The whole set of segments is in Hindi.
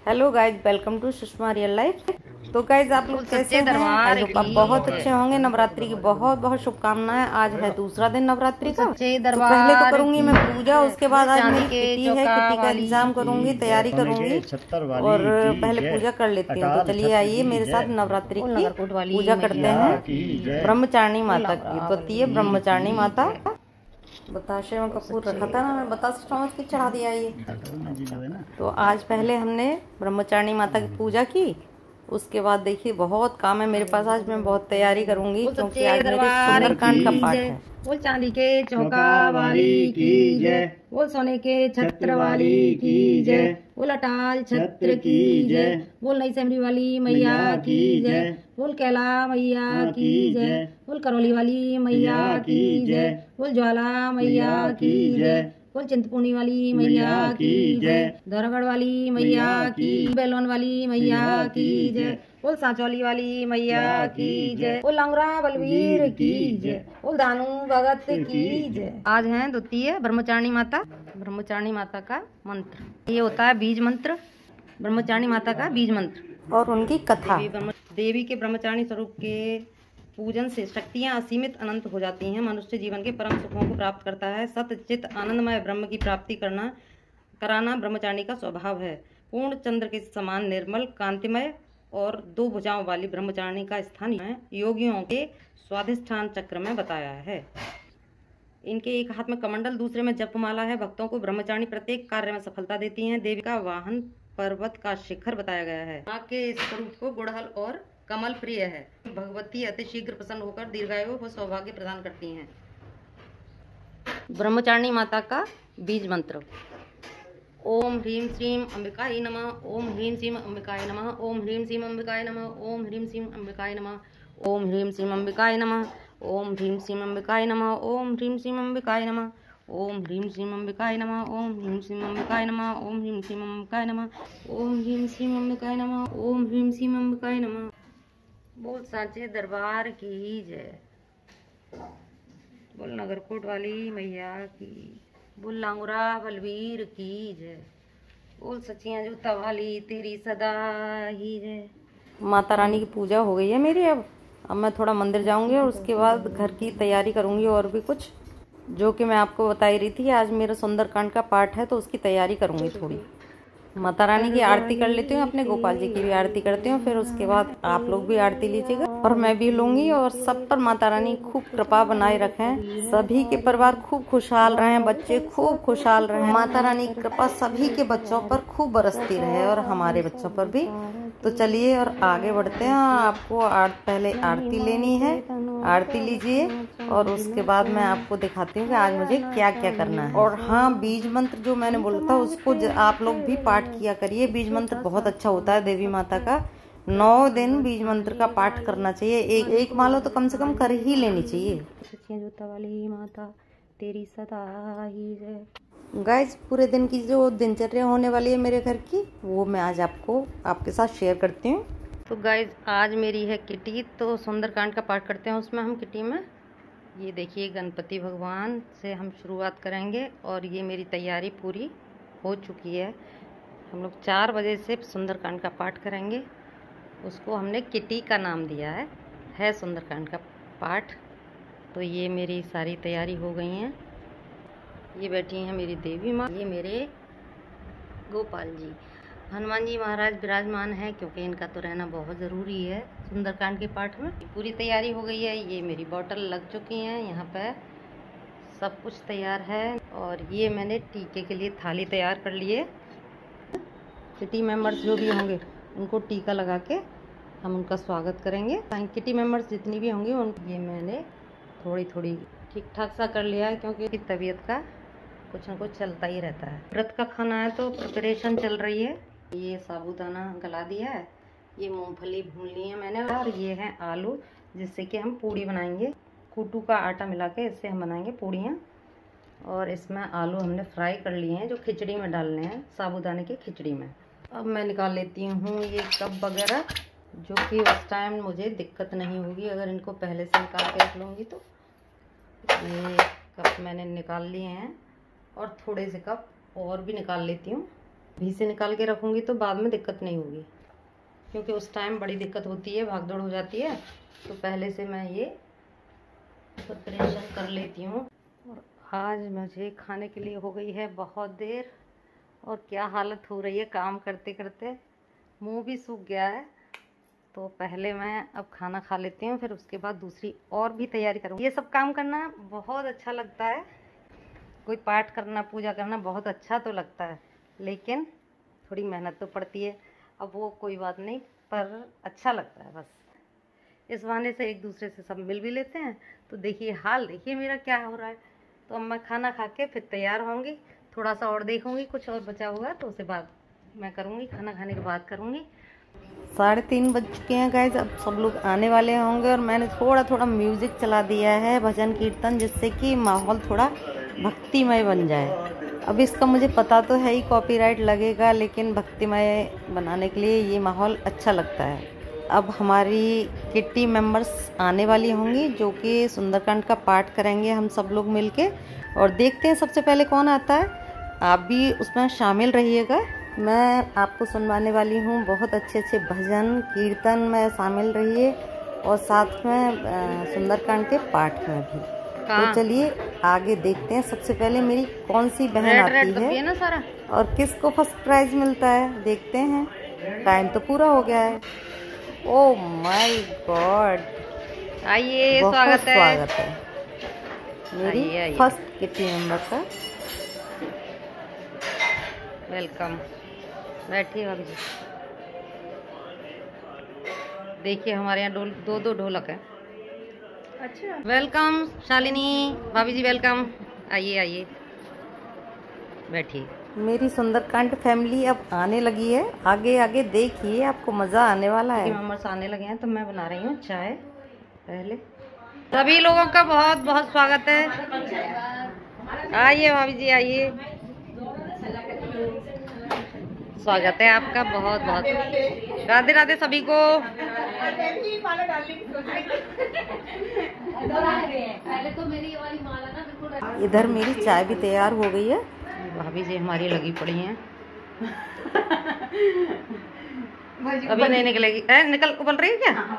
Hello guys, welcome to Sushma real life. तो गाइज आप लोग कैसे हैं? आई होप आप बहुत अच्छे होंगे। नवरात्रि की बहुत बहुत शुभकामनाएं। आज है दूसरा दिन नवरात्रि का। तो पहले तो करूंगी मैं पूजा, उसके बाद आज मेरी किटी है, किटी का इंतजाम करूंगी, तैयारी करूंगी और पहले पूजा कर लेती हूँ। तो चलिए आइए मेरे साथ नवरात्रि की पूजा करते हैं ब्रह्मचारिणी माता की। द्वितीय ब्रह्मचारिणी माता। बताशे में कपूर रखा था ना, मैं बतासे समझ के चढ़ा दिया ये। तो आज पहले हमने ब्रह्मचारिणी माता की पूजा की। उसके बाद देखिए बहुत काम है मेरे पास। आज मैं बहुत तैयारी करूंगी क्योंकि आज मेरे सुंदरकांड का पाठ है। बोल चांदी के चौका वाली की जय, बोल सोने के छत्र वाली की जय, बोल अटाल छत्र की जय, बोल नई सेमरी वाली मैया की जय, बोल कैला मैया की जय, बोल करौली वाली मैया की जय, बोल ज्वाला मैया की जय, बोल चिंतपूर्णी वाली मैया की जय, धौरागढ़ वाली मैया की, बेलोन वाली मैया की जय, बोल सांचौली वाली मैया की जय, बोल लंगरा बलवीर की जय, बोल दानू भगत की जय। आज है द्वितीय ब्रह्मचारिणी माता। ब्रह्मचारिणी माता का मंत्र ये होता है बीज मंत्र। ब्रह्मचारिणी माता का बीज मंत्र और उनकी कथा। देवी के ब्रह्मचारिणी स्वरूप के पूजन से शक्तियां असीमित अनंत हो जाती हैं। मनुष्य जीवन के परम सुखों को प्राप्त करता है। सत्य चित आनंदमय ब्रह्म की प्राप्ति कराना ब्रह्मचारिणी का स्वभाव है। पूर्ण चंद्र के समान निर्मल कांतिमय और 2 भुजाओं वाली ब्रह्मचारिणी का स्थान योगियों के स्वाधिष्ठान चक्र में बताया है। इनके एक हाथ में कमंडल, दूसरे में जपमाला है। भक्तों को ब्रह्मचारिणी प्रत्येक कार्य में सफलता देती हैं। देवी का वाहन पर्वत का शिखर बताया गया है। माँ के स्वरूप को गुड़हल और कमल प्रिय है। भगवती अति शीघ्र प्रसन्न होकर दीर्घायु व सौभाग्य प्रदान करती हैं। ब्रह्मचारिणी माता का बीज मंत्र। ओम ह्रीं श्रीं अंबिकाय नमः। ओम ह्रीं श्रीं अंबिकाय नमः। ओम ह्रीं श्रीं अंबिकाय नमः। ओम ह्रीं श्रीं अंबिकाय नमः। ओम ह्रीं श्रीं अंबिकाय नमः। ओम ह्रीं श्रीं अंबिकाय नमः। ओम ह्रीं श्रीं अंबिकाय नमः। ओम ह्रीं श्रीं अंबिकाय नमः। ओम ह्रीं श्रीं अंबिकाय नमः। ओम ह्रीं श्रीं अंबिकाय नमः। ओम ह्रीं श्रीं अंबिकाय नमः। ओम ह्रीं श्रीं अंबिकाय नमः। बोल सांचे दरबार की जय। बोल नगरकोट वाली मैया की। बोल लांगुरा बलवीर की जय। बोल सचिया जूता वाली तेरी सदा ही जय। माता रानी की पूजा हो गई है मेरी। अब मैं थोड़ा मंदिर जाऊंगी और उसके बाद घर की तैयारी करूंगी और भी कुछ जो कि मैं आपको बता ही रही थी। आज मेरा सुंदरकांड का पाठ है तो उसकी तैयारी करूंगी थोड़ी। माता रानी की आरती कर लेती हूँ, अपने गोपाल जी की भी आरती करती हूँ। फिर उसके बाद आप लोग भी आरती लीजिएगा और मैं भी लूंगी। और सब पर माता रानी खूब कृपा बनाए रखें। सभी के परिवार खूब खुशहाल रहें, बच्चे खूब खुशहाल रहें। माता रानी की कृपा सभी के बच्चों पर खूब बरसती रहे और हमारे बच्चों पर भी। तो चलिए और आगे बढ़ते हैं। आपको पहले आरती लेनी है, आरती लीजिए और उसके बाद मैं आपको दिखाती हूँ कि आज मुझे क्या क्या करना है। और हाँ, बीज मंत्र जो मैंने बोला था उसको आप लोग भी पाठ किया करिए। बीज मंत्र बहुत अच्छा होता है देवी माता का। 9 दिन बीज मंत्र का पाठ करना चाहिए। एक माला तो कम से कम कर ही लेनी चाहिए। जूता वाली माता तेरी सदा ही जय। गाइज, पूरे दिन की जो दिनचर्या होने वाली है मेरे घर की, वो मैं आज आपके साथ शेयर करती हूँ। तो गाइज आज मेरी है किटी। तो सुंदरकांड का पाठ करते हैं। उसमें हम किटी में ये देखिए गणपति भगवान से हम शुरुआत करेंगे और ये मेरी तैयारी पूरी हो चुकी है। हम लोग 4 बजे से सुंदरकांड का पाठ करेंगे। उसको हमने किटी का नाम दिया है सुंदरकांड का पाठ। तो ये मेरी सारी तैयारी हो गई है। ये बैठी हैं मेरी देवी माँ, ये मेरे गोपाल जी। हनुमान जी महाराज विराजमान है क्योंकि इनका तो रहना बहुत ज़रूरी है सुंदरकांड के पाठ में। पूरी तैयारी हो गई है। ये मेरी बॉटल लग चुकी हैं, यहाँ पर सब कुछ तैयार है। और ये मैंने टीके के लिए थाली तैयार कर ली है। किटी मेंबर्स जो भी होंगे उनको टीका लगा के हम उनका स्वागत करेंगे। किटी मेंबर्स जितनी भी होंगी ये मैंने थोड़ी थोड़ी ठीक ठाक सा कर लिया है क्योंकि तबीयत का कुछ ना कुछ चलता ही रहता है। व्रत का खाना है तो प्रिपरेशन चल रही है। ये साबूदाना गला दिया है, ये मूंगफली भून ली है मैंने, और ये है आलू जिससे कि हम पूड़ी बनाएंगे। कूटू का आटा मिला के इससे हम बनाएंगे पूड़ियाँ। और इसमें आलू हमने फ्राई कर लिए हैं जो खिचड़ी में डालने हैं, साबूदाने की खिचड़ी में। अब मैं निकाल लेती हूँ ये कप वगैरह, जो कि उस टाइम मुझे दिक्कत नहीं होगी अगर इनको पहले से निकाल के रख लूँगी। तो ये कप मैंने निकाल लिए हैं और थोड़े से कप और भी निकाल लेती हूँ अभी से निकाल के रखूँगी तो बाद में दिक्कत नहीं होगी, क्योंकि उस टाइम बड़ी दिक्कत होती है, भागदौड़ हो जाती है। तो पहले से मैं ये प्रिपरेशन कर लेती हूँ। और आज मुझे खाने के लिए हो गई है बहुत देर, और क्या हालत हो रही है, काम करते करते मुंह भी सूख गया है। तो पहले मैं अब खाना खा लेती हूँ, फिर उसके बाद दूसरी और भी तैयारी करूँगी। ये सब काम करना बहुत अच्छा लगता है, कोई पाठ करना, पूजा करना बहुत अच्छा तो लगता है, लेकिन थोड़ी मेहनत तो पड़ती है। अब वो कोई बात नहीं, पर अच्छा लगता है बस। इस बहाने से एक दूसरे से सब मिल भी लेते हैं। तो देखिए हाल, देखिए मेरा क्या हो रहा है। तो अब मैं खाना खा के फिर तैयार होंगी, थोड़ा सा और देखूंगी, कुछ और बचा हुआ तो उसके बाद मैं करूँगी, खाना खाने के बाद करूँगी। 3:30 बज चुके हैं गाइज, अब सब लोग आने वाले होंगे। और मैंने थोड़ा थोड़ा म्यूज़िक चला दिया है, भजन कीर्तन, जिससे कि माहौल थोड़ा भक्तिमय बन जाए। अब इसका मुझे पता तो है ही कॉपीराइट लगेगा, लेकिन भक्तिमय बनाने के लिए ये माहौल अच्छा लगता है। अब हमारी किट्टी मेंबर्स आने वाली होंगी, जो कि सुंदरकांड का पाठ करेंगे हम सब लोग मिलके। और देखते हैं सबसे पहले कौन आता है। आप भी उसमें शामिल रहिएगा। मैं आपको सुनवाने वाली हूँ बहुत अच्छे अच्छे भजन कीर्तन में, शामिल रहिए, और साथ में सुंदरकांड के पाठ में भी। तो चलिए आगे देखते हैं। सबसे पहले मेरी कौन सी बहन आती है ना सारा, और किसको फर्स्ट प्राइज मिलता है, देखते हैं। टाइम तो पूरा हो गया है। ओह माय गॉड, आइए, स्वागत है मेरी फर्स्ट किट्टी मेंबर का। वेलकम, बैठिए भाभी जी। देखिए हमारे यहाँ दो ढोलक है। अच्छा, वेलकम शालिनी भाभी जी, वेलकम। आइए आइए, बैठिए। मेरी सुंदरकांड फैमिली अब आने लगी है। आगे आगे देखिए, आपको मज़ा आने वाला है। मेंबर्स आने लगे हैं, तो मैं बना रही हूँ चाय। पहले सभी लोगों का बहुत बहुत स्वागत है। आइए भाभी जी, आइए, स्वागत है आपका बहुत बहुत। राधे राधे सभी को। इधर मेरी चाय भी तैयार हो गई है। भाभी जी हमारी लगी पड़ी हैं। अभी नहीं निकलेगी, निकल उबल रही है क्या?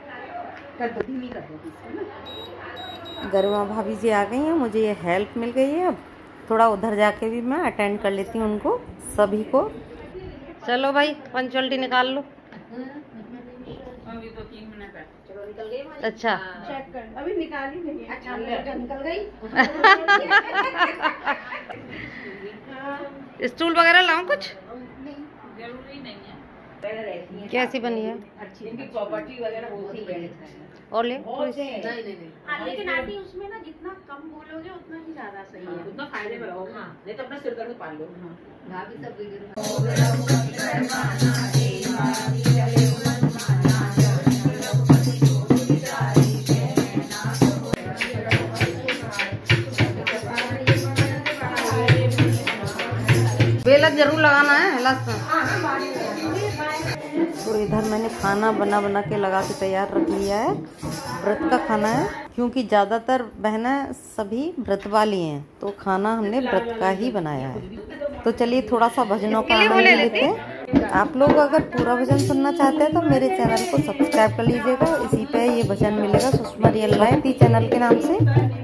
गरिमा भाभी जी आ गई हैं, मुझे ये हेल्प मिल गई है। अब थोड़ा उधर जाके भी मैं अटेंड कर लेती हूँ उनको सभी को। चलो भाई, पंचुअलिटी निकाल लो। अभी तो 3 मिनट है। चलो निकल गई। अच्छा, चेक कर, अभी निकाली नहीं। अच्छा, निकल गई। स्टूल वगैरह लाऊं कुछ? जरूरी नहीं है। कैसी बनी है? अच्छी, इनकी प्रॉपर्टी वगैरह बहुत ही और ले नहीं। लेकिन आंटी उसमें ना जितना कम बोलोगे उतना ही ज्यादा सही है, उतना फायदे में रहोगे। नहीं तो अपना सिर दर्द पाल लो। भाभी सब बेलक जरूर लगाना है लहसुन। तो इधर मैंने खाना बना के लगा के तैयार रख लिया है। व्रत का खाना है, क्योंकि ज़्यादातर बहनें सभी व्रत वाली हैं, तो खाना हमने व्रत का ही बनाया है। तो चलिए थोड़ा सा भजनों का आनंद लेते हैं। आप लोग अगर पूरा भजन सुनना चाहते हैं तो मेरे चैनल को सब्सक्राइब कर लीजिएगा। इसी पे ये भजन मिलेगा, सुषमा रियल लाइफ चैनल के नाम से।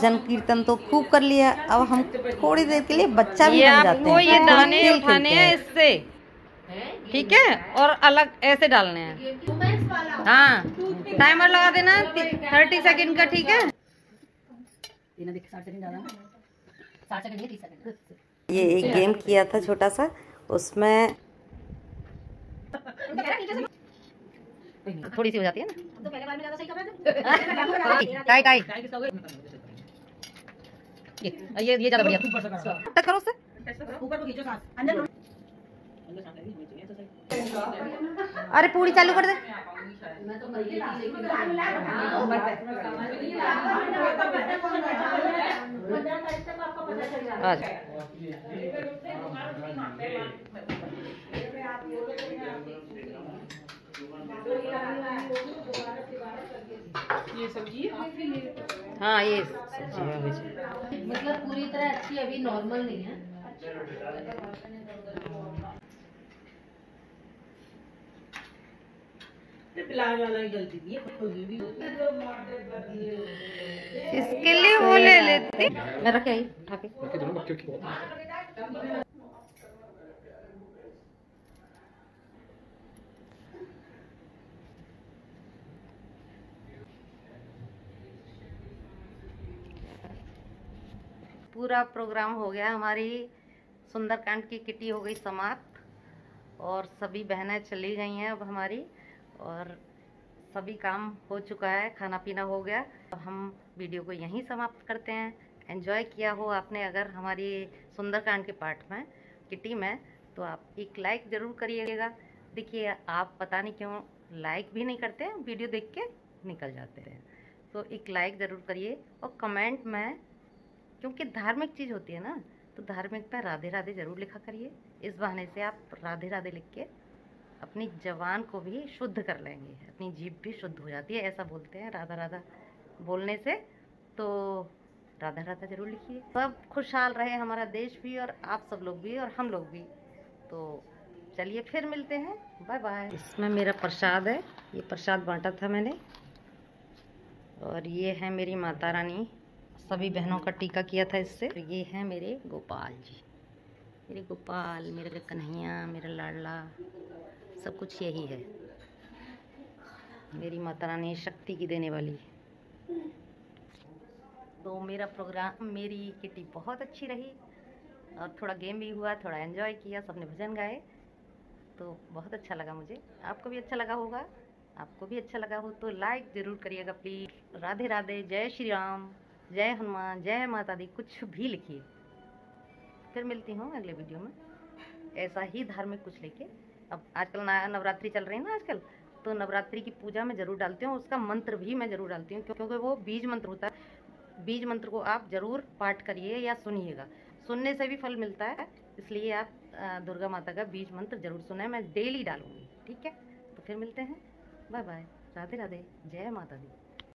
भजन कीर्तन तो खूब कर लिया, अब हम थोड़ी देर के लिए बच्चा भी बन जाते हैं। ये दाने उठाने हैं इससे, ठीक है, और अलग ऐसे डालने हैं। हाँ, टाइमर लगा देना 30 सेकंड का, ठीक है। ये एक गेम किया था छोटा सा, उसमें थोड़ी सी हो जाती है ना, टाइट टाइट। ये ज्यादा बढ़िया, टच करो उससे, ऊपर को खींचो सांस, अंदर। अरे पूरी चालू कर दे। ये सब्जी हाँ, ये मतलब पूरी तरह अच्छी अभी नॉर्मल नहीं है। प्लाज वाला ही गलती थी, इसके लिए वो ले लेती। मैं रखे आई उठा के। पूरा प्रोग्राम हो गया, हमारी सुंदरकांड की किटी हो गई समाप्त और सभी बहनें चली गई हैं अब हमारी, और सभी काम हो चुका है, खाना पीना हो गया। अब हम वीडियो को यहीं समाप्त करते हैं। एंजॉय किया हो आपने अगर हमारी सुंदरकांड के पार्ट में, किटी में, तो आप एक लाइक ज़रूर करिएगा। देखिए, आप पता नहीं क्यों लाइक भी नहीं करते हैं, वीडियो देख के निकल जाते हैं, तो एक लाइक ज़रूर करिए। और कमेंट में, क्योंकि धार्मिक चीज़ होती है ना, तो धार्मिक पे राधे राधे ज़रूर लिखा करिए। इस बहाने से आप राधे राधे लिख के अपनी ज़बान को भी शुद्ध कर लेंगे, अपनी जीभ भी शुद्ध हो जाती है, ऐसा बोलते हैं राधा राधा बोलने से। तो राधा राधा ज़रूर लिखिए। सब खुशहाल रहे हमारा देश भी, और आप सब लोग भी, और हम लोग भी। तो चलिए फिर मिलते हैं, बाय बाय। इसमें मेरा प्रसाद है, ये प्रसाद बांटा था मैंने, और ये है मेरी माता रानी, सभी बहनों का टीका किया था इससे। ये है मेरे गोपाल जी, मेरे गोपाल, मेरे कन्हैया, मेरा लाडला, सब कुछ यही है। मेरी माता रानी शक्ति की देने वाली। तो मेरा प्रोग्राम, मेरी किटी बहुत अच्छी रही, और थोड़ा गेम भी हुआ, थोड़ा एंजॉय किया, सबने भजन गाए, तो बहुत अच्छा लगा मुझे। आपको भी अच्छा लगा होगा। आपको भी अच्छा लगा हो तो लाइक ज़रूर करिएगा प्लीज़। राधे राधे, जय श्री राम, जय हनुमान, जय माता दी, कुछ भी लिखिए। फिर मिलती हूँ अगले वीडियो में ऐसा ही धार्मिक कुछ लेके। अब आजकल नवरात्रि चल रही है ना आजकल, तो नवरात्रि की पूजा में ज़रूर डालती हूँ, उसका मंत्र भी मैं ज़रूर डालती हूँ, क्योंकि वो बीज मंत्र होता है। बीज मंत्र को आप ज़रूर पाठ करिए या सुनिएगा, सुनने से भी फल मिलता है। इसलिए आप दुर्गा माता का बीज मंत्र ज़रूर सुने, मैं डेली डालूँगी, ठीक है। तो फिर मिलते हैं, बाय बाय, राधे राधे, जय माता दी।